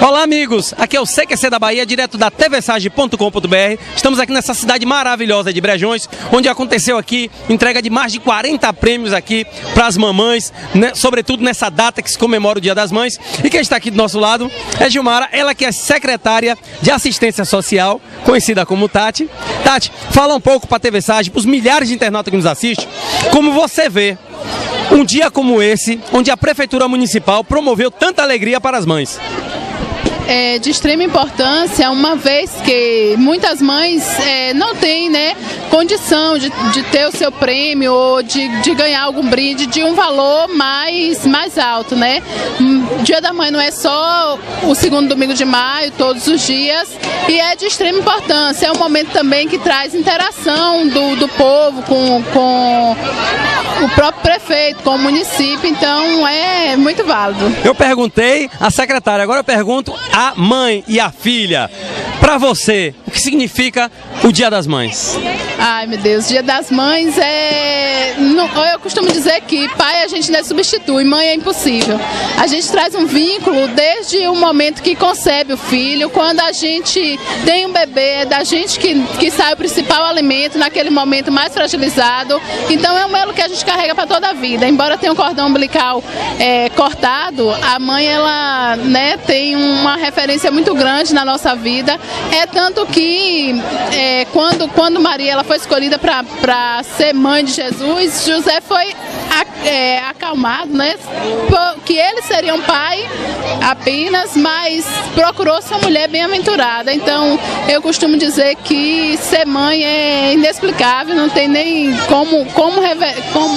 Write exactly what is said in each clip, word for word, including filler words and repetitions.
Olá, amigos, aqui é o C Q C da Bahia, direto da T V Sage ponto com ponto br. Estamos aqui nessa cidade maravilhosa de Brejões, onde aconteceu aqui entrega de mais de quarenta prêmios aqui para as mamães, né, sobretudo nessa data que se comemora o Dia das Mães. E quem está aqui do nosso lado é Gilmara, ela que é secretária de Assistência Social, conhecida como Tati. Tati, fala um pouco para a T V Sage, para os milhares de internautas que nos assistem, como você vê um dia como esse, onde a Prefeitura Municipal promoveu tanta alegria para as mães. É de extrema importância, uma vez que muitas mães é, não têm, né, condição de, de ter o seu prêmio ou de, de ganhar algum brinde de um valor mais, mais alto, né? Dia da Mãe não é só o segundo domingo de maio, todos os dias, e é de extrema importância. É um momento também que traz interação do, do povo com, com o próprio prefeito, com o município, então é muito válido. Eu perguntei à secretária, agora eu pergunto a mãe e a filha. Para você, o que significa o Dia das Mães? Ai, meu Deus, Dia das Mães é... Não, eu costumo dizer que pai a gente não substitui, mãe é impossível. A gente traz um vínculo desde o momento que concebe o filho, quando a gente tem um bebê, é da gente que, que sai o principal alimento naquele momento mais fragilizado. Então é um elo que a gente carrega para toda a vida. Embora tenha um cordão umbilical é, cortado, a mãe ela, né, tem uma referência muito grande na nossa vida. É tanto que é, quando, quando Maria ela foi escolhida para ser mãe de Jesus, José foi é, acalmado, né? Que ele seria um pai apenas, mas procurou ser uma mulher bem-aventurada. Então eu costumo dizer que ser mãe é inexplicável, não tem nem como como, como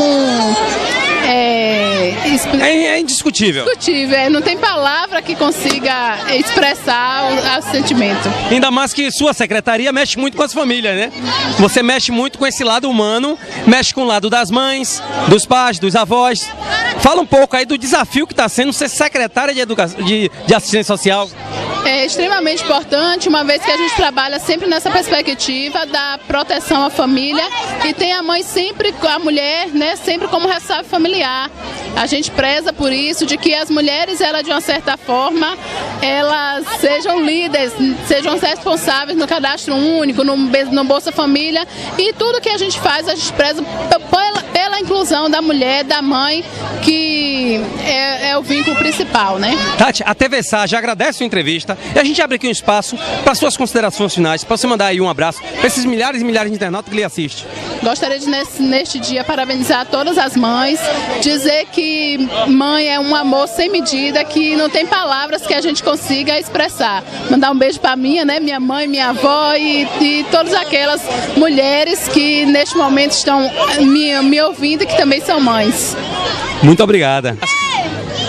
é, é, é indiscutível. Indiscutível, não tem palavra que consiga expressar o, o sentimento. Ainda mais que sua secretaria mexe muito com as famílias, né? Você mexe muito com esse lado humano, mexe com o lado das mães, dos pais, dos avós. Fala um pouco aí do desafio que está sendo ser secretária de, educação, de, de assistência social. É extremamente importante, uma vez que a gente trabalha sempre nessa perspectiva da proteção à família e tem a mãe sempre, a mulher, né, sempre como responsável familiar. A gente preza por isso, de que as mulheres, elas de uma certa forma, elas sejam líderes, sejam responsáveis no cadastro único, no, no Bolsa Família, e tudo que a gente faz, a gente preza pela, pela inclusão da mulher, da mãe, que é, é o vínculo principal, né? Tati, a T V Sage agradece a entrevista e a gente abre aqui um espaço para suas considerações finais, para você mandar aí um abraço para esses milhares e milhares de internautas que lhe assistem. Gostaria de, nesse, neste dia, parabenizar todas as mães, dizer que mãe é um amor sem medida, que não tem palavras que a gente consiga expressar. Mandar um beijo para minha, né, minha mãe, minha avó e, e todas aquelas mulheres que neste momento estão me, me ouvindo e que também são mães. Muito obrigada.